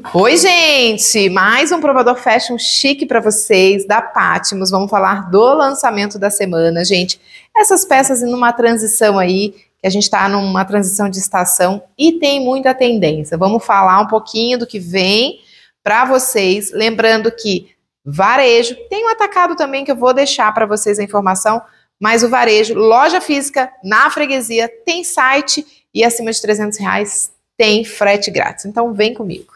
Oi, gente! Mais um provador fashion chique para vocês, da Patmos. Vamos falar do lançamento da semana, gente. Essas peças em uma transição aí, que a gente está numa transição de estação e tem muita tendência. Vamos falar um pouquinho do que vem para vocês. Lembrando que varejo, tem um atacado também que eu vou deixar para vocês a informação, mas o varejo, loja física, na freguesia, tem site e acima de R$300 tem frete grátis. Então vem comigo.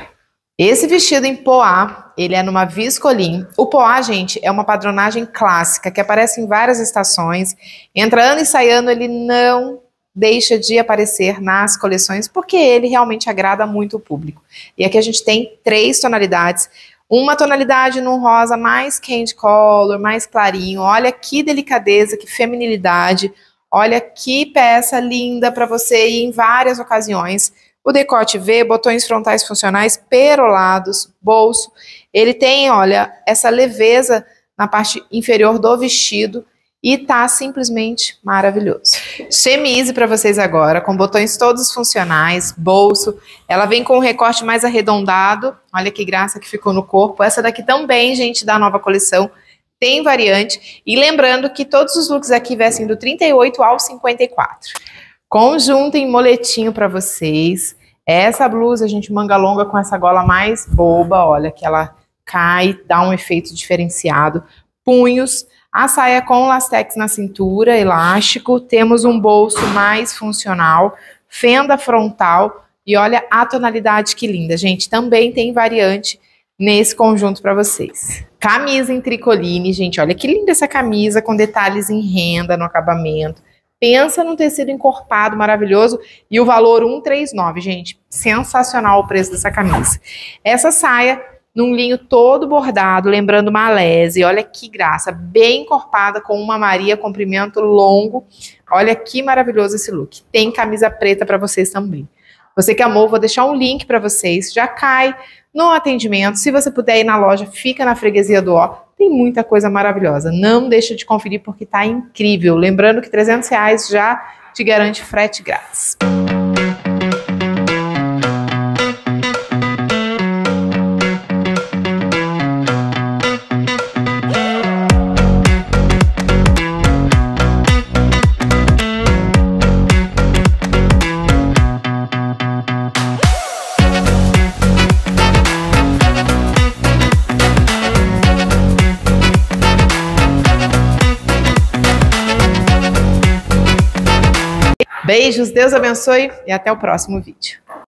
Esse vestido em poá, ele é numa viscoline. O poá, gente, é uma padronagem clássica que aparece em várias estações. Entra ano e sai ano, ele não deixa de aparecer nas coleções porque ele realmente agrada muito o público. E aqui a gente tem 3 tonalidades. Uma tonalidade num rosa mais candy color, mais clarinho. Olha que delicadeza, que feminilidade. Olha que peça linda para você ir em várias ocasiões. O decote V, botões frontais funcionais, perolados, bolso. Ele tem, olha, essa leveza na parte inferior do vestido e tá simplesmente maravilhoso. Chemise para vocês agora, com botões todos funcionais, bolso. Ela vem com um recorte mais arredondado. Olha que graça que ficou no corpo. Essa daqui também, gente, da nova coleção. Tem variante. E lembrando que todos os looks aqui vestem do 38 ao 54. Conjunto em moletinho para vocês. Essa blusa, gente, manga longa com essa gola mais boba, olha, que ela cai, dá um efeito diferenciado. Punhos, a saia com lastex na cintura, elástico. Temos um bolso mais funcional, fenda frontal e olha a tonalidade que linda, gente. Também tem variante nesse conjunto para vocês. Camisa em tricoline, gente, olha que linda essa camisa com detalhes em renda no acabamento. Pensa num tecido encorpado maravilhoso e o valor 139, gente. Sensacional o preço dessa camisa. Essa saia num linho todo bordado, lembrando malese. Olha que graça, bem encorpada com uma Maria, comprimento longo. Olha que maravilhoso esse look. Tem camisa preta para vocês também. Você que amou, vou deixar um link para vocês. Já cai no atendimento. Se você puder ir na loja, fica na freguesia do Ó. Tem muita coisa maravilhosa. Não deixa de conferir porque tá incrível. Lembrando que R$300 já te garante frete grátis. Beijos, Deus abençoe e até o próximo vídeo.